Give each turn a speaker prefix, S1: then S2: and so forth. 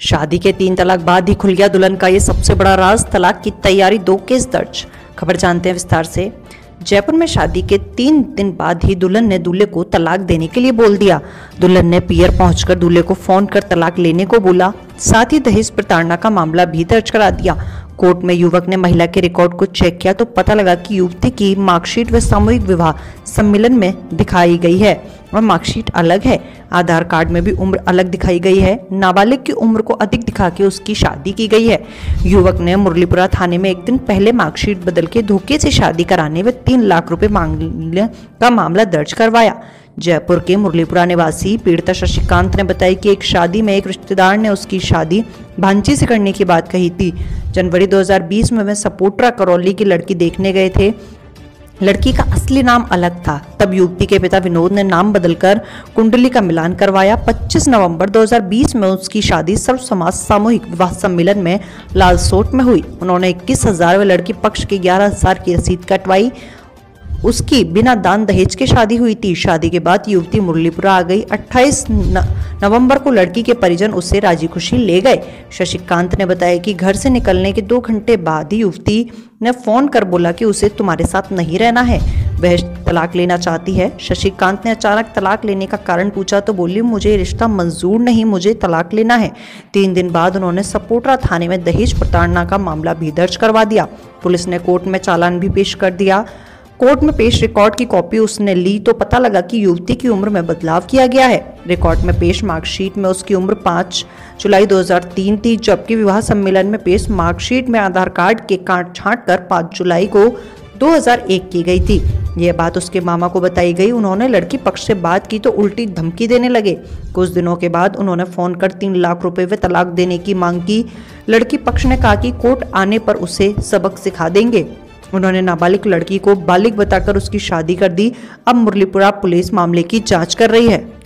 S1: शादी के 3 तलाक बाद ही खुल गया दुल्हन का ये सबसे बड़ा राज। तलाक की तैयारी, 2 केस दर्ज। खबर जानते हैं विस्तार से। जयपुर में शादी के 3 दिन बाद ही दुल्हन ने दूल्हे को तलाक देने के लिए बोल दिया। दुल्हन ने पियर पहुंचकर दूल्हे को फोन कर तलाक लेने को बोला। साथ ही दहेज प्रताड़ना का मामला भी दर्ज करा दिया। कोर्ट में युवक ने महिला के रिकॉर्ड को चेक किया तो पता लगा कि युवती की मार्कशीट व सामूहिक विवाह सम्मेलन में दिखाई गई है और मार्कशीट अलग है। आधार कार्ड में भी उम्र अलग दिखाई गई है। नाबालिग की उम्र को अधिक दिखा के उसकी शादी की गई है। युवक ने मुरलीपुरा थाने में एक दिन पहले मार्कशीट बदल के धोखे से शादी कराने व 3 लाख रुपए मांगने का मामला दर्ज करवाया। जयपुर के मुरलीपुरा निवासी पीड़िता शशिकांत ने बताया कि एक शादी में एक रिश्तेदार ने उसकी शादी भांजी से करने की बात कही थी। जनवरी 2020 में वे सपोट्रा करौली की लड़की देखने गए थे। लड़की का असली नाम अलग था। तब युवती के पिता विनोद ने नाम बदलकर कुंडली का मिलान करवाया। 25 नवंबर 2020 में उसकी शादी सर्व समाज सामूहिक विवाह सम्मेलन में लालसोट में हुई। उन्होंने 21,000 व लड़की पक्ष की 11,000 की रसीद कटवाई। उसकी बिना दान दहेज के शादी हुई थी। शादी के बाद युवती मुरलीपुरा आ गई। 28 नवंबर को लड़की के परिजन उसे राजी खुशी ले गए। शशिकांत ने बताया कि घर से निकलने के 2 घंटे बाद ही युवती ने फोन कर बोला कि उसे तुम्हारे साथ नहीं रहना है, वह तलाक लेना चाहती है। शशिकांत ने अचानक तलाक लेने का कारण पूछा तो बोली, मुझे रिश्ता मंजूर नहीं, मुझे तलाक लेना है। 3 दिन बाद उन्होंने सपोट्रा थाने में दहेज प्रताड़ना का मामला भी दर्ज करवा दिया। पुलिस ने कोर्ट में चालान भी पेश कर दिया। कोर्ट में पेश रिकॉर्ड की कॉपी उसने ली तो पता लगा कि युवती की उम्र में बदलाव किया गया है। रिकॉर्ड में पेश मार्कशीट में उसकी उम्र 5 जुलाई 2003 थी, जबकि विवाह सम्मेलन में पेश मार्कशीट में आधार कार्ड के काट छांट कर 5 जुलाई को 2001 की गई थी। यह बात उसके मामा को बताई गई। उन्होंने लड़की पक्ष से बात की तो उल्टी धमकी देने लगे। कुछ दिनों के बाद उन्होंने फोन कर 3 लाख रुपए व तलाक देने की मांग की। लड़की पक्ष ने कहा कि कोर्ट आने पर उसे सबक सिखा देंगे। उन्होंने नाबालिग लड़की को बालिग बताकर उसकी शादी कर दी। अब मुरलीपुरा पुलिस मामले की जांच कर रही है।